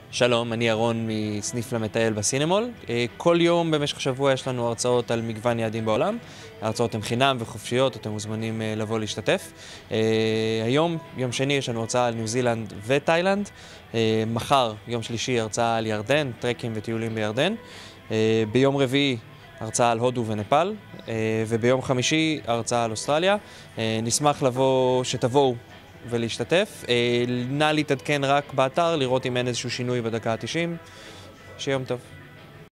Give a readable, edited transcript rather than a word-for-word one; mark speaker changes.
Speaker 1: שלום, אני ארון מסניף למטייל בסינמול. כל יום במשך השבוע יש לנו הרצאות על מגוון יעדים בעולם. ההרצאות הן חינם וחופשיות, אתם מוזמנים לבוא להשתתף. היום, יום שני, יש לנו הרצאה על ניו זילנד ותאילנד. מחר, יום שלישי, הרצאה על ירדן, טרקים וטיולים בירדן. ביום רביעי, הרצאה על הודו ונפאל. וביום חמישי, הרצאה על אוסטרליה. נשמח שתבואו ולהשתתף. נא להתעדכן רק באתר, לראות אם אין איזשהו שינוי בדקה ה-90. שיום טוב.